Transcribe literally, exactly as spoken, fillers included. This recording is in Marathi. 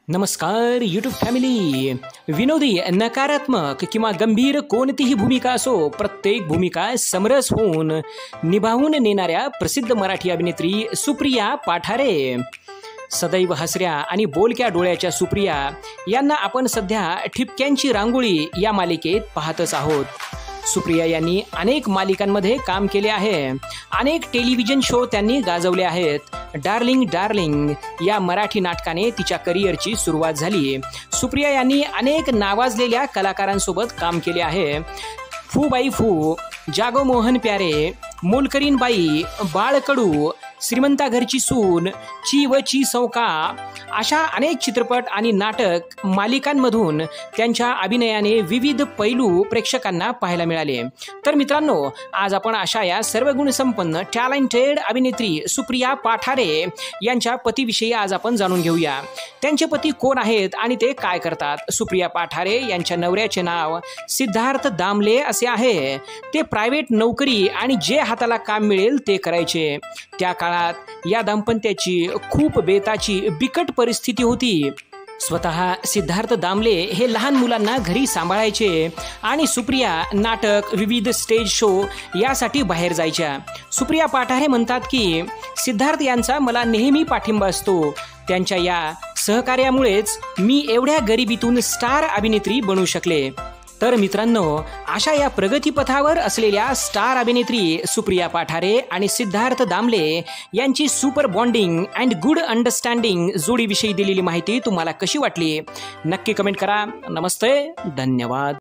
नमस्कार यूट्यूब फॅमिली. विनोदी, नकारात्मक किंवा गंभीर कोणतीही भूमिका असो, प्रत्येक भूमिका समरस होऊन निभावून नेणाऱ्या प्रसिद्ध मराठी अभिनेत्री सुप्रिया पाठारे. सदैव हसऱ्या आणि बोलक्या डोळ्याच्या सुप्रिया यांना आपण सध्या ठिपक्यांची रांगोळी या मालिकेत पाहतच आहोत. सुप्रिया यांनी अनेक मालिकांमध्ये काम केले आहे. अनेक टेलिव्हिजन शो त्यांनी गाजवले आहेत. डार्लिंग डार्लिंग या मराठी नाटकाने तिच्या करिअरची सुरुवात झाली. सुप्रिया यांनी अनेक नावाजलेल्या कलाकारांसोबत काम केले आहे. फू बाई फू, जागो मोहन प्यारे, मोलकरीन बाई, बाळकडू, श्रीमंता घरची सून, ची व ची सौका अशा अनेक चित्रपट आणि नाटक मालिकांमधून त्यांच्या अभिनयाने विविध पैलू प्रेक्षकांना पाहायला मिळाले. तर मित्रांनो, आज आपण अशा या सर्व गुणसंपन्न टॅलेंटेड अभिनेत्री सुप्रिया पाठारे यांच्या पतीविषयी आज आपण जाणून घेऊया. त्यांचे पती कोण आहेत आणि ते काय करतात. सुप्रिया पाठारे यांच्या नवऱ्याचे नाव सिद्धार्थ दामले असे आहे. ते प्रायव्हेट नोकरी आणि जे हाताला काम मिळेल ते करायचे. त्या काळात या दाम्पत्याची खूप बेताची बिकट परिस्थिती होती. स्वतः सिद्धार्थ दामले हे लहान मुलांना घरी सांभाळायचे आणि सुप्रिया नाटक, विविध स्टेज शो यासाठी बाहेर जायच्या. सुप्रिया पाठारे म्हणतात की सिद्धार्थ यांचा मला नेहमी पाठिंबा असतो. त्यांच्या या सहकार्यामुळेच मी एवढ्या गरिबीतून स्टार अभिनेत्री बनू शकले. तर मित्रांनो, अशा या प्रगतीपथावर असलेल्या स्टार अभिनेत्री सुप्रिया पाठारे आणि सिद्धार्थ दामले यांची super bonding and good understanding जोडीविषयी दिलेली माहिती तुम्हाला कशी वाटली नक्की कमेंट करा. नमस्ते, धन्यवाद.